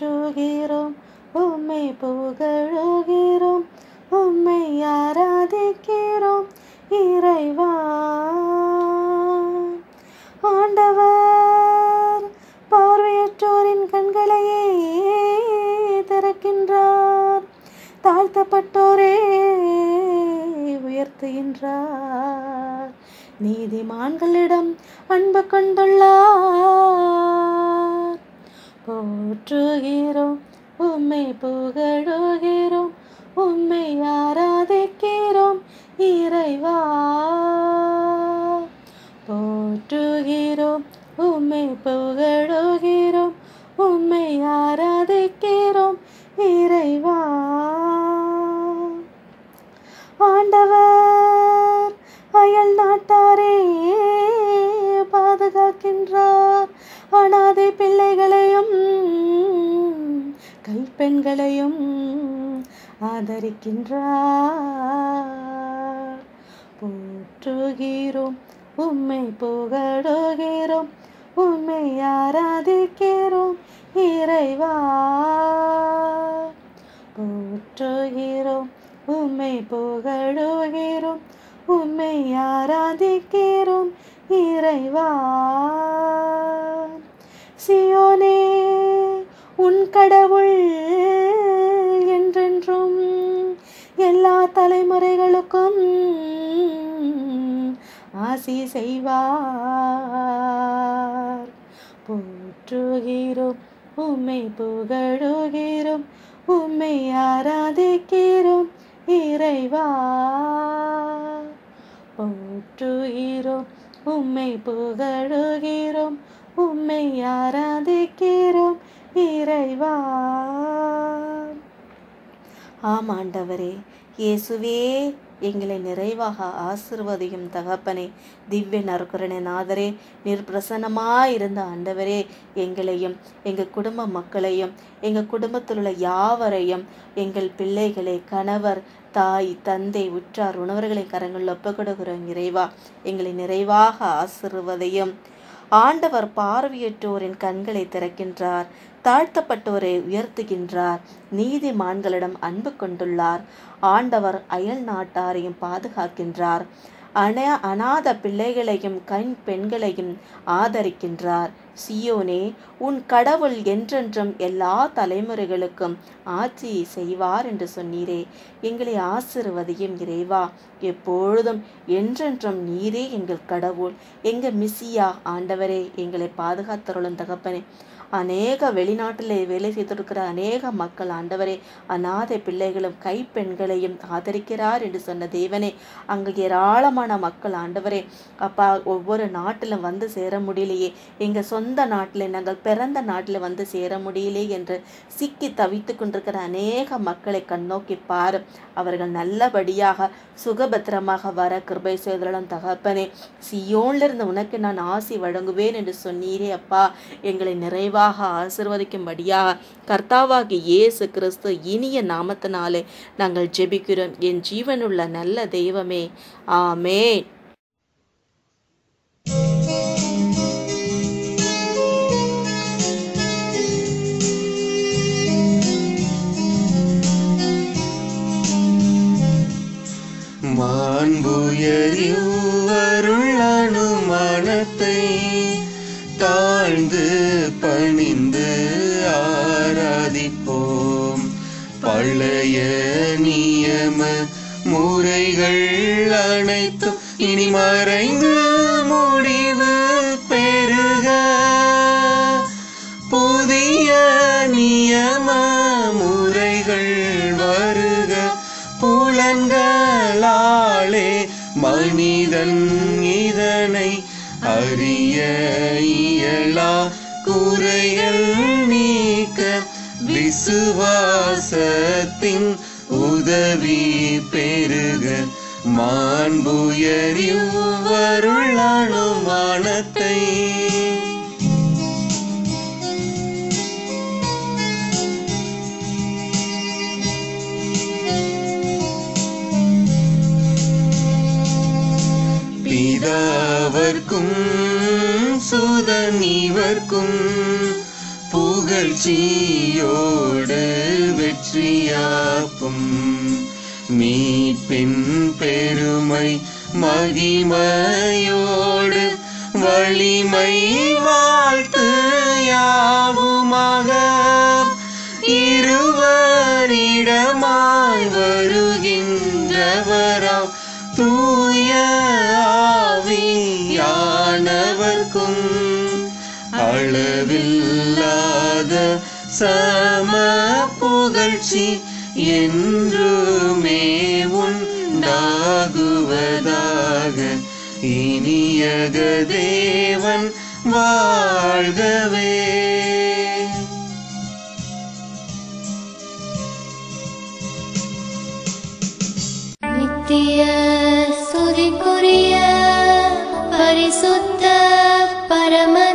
போற்றுகிறோம் உம்மை புகழுகிறோம் உம்மை ஆராதிக்கிறோம் இறைவா. ஆண்டவர் பார்வையற்றோரின் கண்களையே திறக்கின்றார், தாழ்த்தப்பட்டோரே உயர்த்துகின்றார், நீதிமான்களிடம் அன்பு கொண்டுள்ளார். போற்றுகிறோம் உம்மை புகழுகிறோம் உம்மை ஆராதிக்கிறோம் இறைவா. போற்றுகிறோம் உம்மை புகழுகிறோம் உம்மை ஆராதிக்கிறோம் இறைவா. ஆண்டவர் அயல் நாட்டாரே பாதுகாக்கின்றார், அனாதை பிள்ளைகளையும் கைப்பெண்களையும் ஆதரிக்கின்றார். போற்றுகிறோம் உம்மை புகழுகிறோம் உம்மை ஆராதிக்கிறோம் இறைவா. போற்றுகிறோம் உம்மை புகழுகிறோம் உம்மை ஆராதிக்கிறோம் இறைவா. சியோனே உன் கடவுள் என்றென்றும் எல்லா தலைமுறைகளுக்கும் ஆசி செய்வார். போற்றுகிறோம் உம்மை புகழுகிறோம் உம்மை ஆராதிக்கிறோம் இறைவா. போற்றுகிறோம் உம்மை புகழுகிறோம் உம்மை ஆராதிக்கிறோம் இறைவா. ஆம் ஆண்டவரே, இயேசுவே எங்களை நிறைவாக ஆசிர்வதியும் தகப்பனே, திவ்ய நற்கருணை நாதரே, நிர்பிரசன்னமாயிருந்த ஆண்டவரே, எங்களையும் எங்கள் குடும்ப மக்களையும் எங்கள் குடும்பத்தில் உள்ள யாவரையும் எங்கள் பிள்ளைகளை கணவர் தாய் தந்தை உற்றார் உணவர்களை கரங்களில் ஒப்புக்கொடுக்கிறோம் இறைவா. எங்களை நிறைவாக ஆசிர்வதையும். ஆண்டவர் பார்வையற்றோரின் கண்களை திறக்கின்றார், தாழ்த்தப்பட்டோரை உயர்த்துகின்றார், நீதிமான்களிடம் அன்பு கொண்டுள்ளார். ஆண்டவர் அயல் நாட்டாரையும் பாதுகாக்கின்றார், அநாத பிள்ளைகளையும் பெண்களையும் ஆதரிக்கின்றார். சியோனே உன் கடவுள் என்றென்றும் எல்லா தலைமுறைகளுக்கும் ஆட்சி செய்வார் என்று சொன்னீரே. எங்களை ஆசிர்வதியும் இறைவா. எப்பொழுதும் என்றென்றும் நீரே எங்கள் கடவுள், எங்கள் மிசியா. ஆண்டவரே, எங்களை பாதுகாத்தருளும் தகப்பனே. அநேக வெளிநாட்டில் வேலை செய்திருக்கிற அநேக மக்கள் ஆண்டவரே அநாதை பிள்ளைகளும் கைப்பெண்களையும் ஆதரிக்கிறார் என்று சொன்ன தேவனே, அங்கு ஏராளமான மக்கள் ஆண்டவரே அப்பா ஒவ்வொரு நாட்டிலும் வந்து சேர முடியலையே, எங்கள் சொந்த நாட்டில் நாங்கள் பிறந்த நாட்டில் வந்து சேர முடியலே என்று சிக்கி தவித்து கொண்டிருக்கிற அநேக மக்களை கண்ணோக்கி பாரு. அவர்கள் நல்லபடியாக சுகபத்திரமாக வர கிருபை செய்தலும் தகப்பனே. சியோனிலிருந்து உனக்கு நான் ஆசி வழங்குவேன் என்று சொன்னீரே அப்பா. எங்களை நிறைவாக ஆசீர்வதிக்கும்படியாக கர்த்தாவாகிய இயேசு கிறிஸ்து இனிய நாமத்தினாலே நாங்கள் ஜெபிக்கிறோம் என் ஜீவனுள்ள நல்ல தெய்வமே. ஆமென். மாண்புயரிவருள் அனுமானத்தை தாழ்ந்து பணிந்து ஆராதிப்போம். பழைய நியம முறைகள் அனைத்தும் இனி மறைந்து முடிவு பெறுக. புதிய நியம முறைகள் வருக. புலன்களாலே மனிதன் இதனை அறிய இயலா. குறைகள் நீக்க விசுவாசத்தின் உதவி பெருக. மாண்புயரிவருள் அனுமானத்தை பிதாவர்க்கும் சுதன் இவர்க்கும் புகழ் புகழ்ச்சியோடு வெற்றியாக்கும். மீட்பின் பெருமை மகிமையோடு வலிமை வாழ்த்து யாவுமாக. இருவரிடமாய் வருகின்றவராம் தூய ஆவியானவர்க்கும் அளவில்லாத சம புகழ்ச்சி என்றுமே உண்டாகுவதாக. இனியக தேவன் வாழ்கவே. நித்திய சுரிக்குரிய பரிசுத்த பரம